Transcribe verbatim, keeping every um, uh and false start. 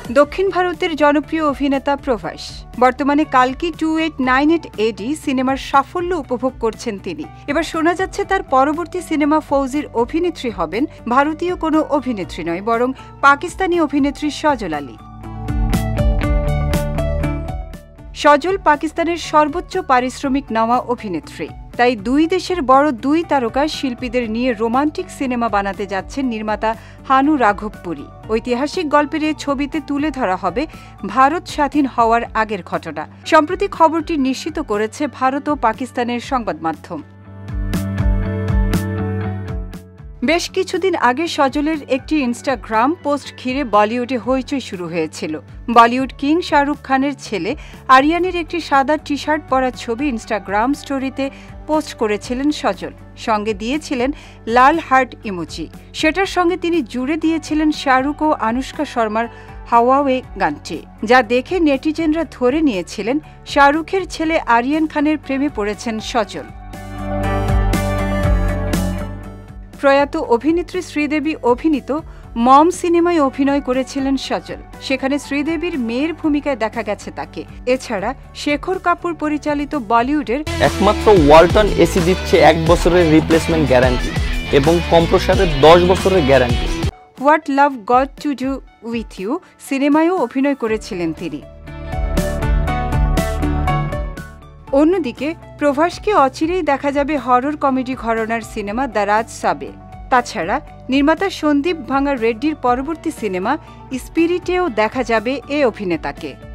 দক্ষিণ ভারতের জনপ্রিয় অভিনেতা প্রভাস বর্তমানে কালকি two eight nine eight AD সিনেমার সাফল্য উপভোগ করছেন তিনি। এবার শোনা যাচ্ছে তার পরবর্তী সিনেমা ফৌজির অভিনেত্রী হবেন ভারতীয় কোনো অভিনেত্রী নয়, বরং পাকিস্তানি অভিনেত্রী সজল আলী। সজল পাকিস্তানের সর্বোচ্চ পারিশ্রমিক নেওয়া অভিনেত্রী। তাই দুই দেশের বড় দুই তারকা শিল্পীদের নিয়ে রোমান্টিক সিনেমা বানাতে যাচ্ছেন নির্মাতা হানু রাঘবপুরী। ঐতিহাসিক গল্পের এই ছবিতে তুলে ধরা হবে ভারত স্বাধীন হওয়ার আগের ঘটনা। সম্প্রতি খবরটি নিশ্চিত করেছে ভারত ও পাকিস্তানের সংবাদ মাধ্যম। বেশ কিছুদিন আগে সজলের একটি ইনস্টাগ্রাম পোস্ট ঘিরে বলিউডে হইচই শুরু হয়েছিল। বলিউড কিং শাহরুখ খানের ছেলে আরিয়ানের একটি সাদা টি শার্ট পরা ছবি ইনস্টাগ্রাম স্টোরিতে পোস্ট করেছিলেন সজল, সঙ্গে দিয়েছিলেন লাল হার্ট ইমোজি। সেটার সঙ্গে তিনি জুড়ে দিয়েছিলেন শাহরুখ ও আনুষ্কা শর্মার হাওয়াওয়ে গানটি, যা দেখে নেটিজেনরা ধরে নিয়েছিলেন শাহরুখের ছেলে আরিয়ান খানের প্রেমে পড়েছেন সজল। প্রয়াত অভিনেত্রী শ্রীদেবী অভিনীত মম সিনেমায় অভিনয় করেছিলেন সজল। সেখানে শ্রীদেবীর মেয়ের ভূমিকায় দেখা গেছে তাকে। এছাড়া শেখর কাপুর পরিচালিত বলিউডের একমাত্র ওয়ালটন এসি দিচ্ছে এক বছরের রিপ্লেসমেন্ট গ্যারান্টি এবং কম্প্রেসারের দশ বছরের গ্যারান্টি। What love got to do with you সিনেমায়ও অভিনয় করেছিলেন তিনি। অন্যদিকে প্রভাসকে অচিরেই দেখা যাবে হরর কমেডি ঘরানার সিনেমা দ্য রাজ সাবে। তাছাড়া নির্মাতা সন্দীপ ভাঙ্গা রেড্ডির পরবর্তী সিনেমা স্পিরিটেও দেখা যাবে এ অভিনেতাকে।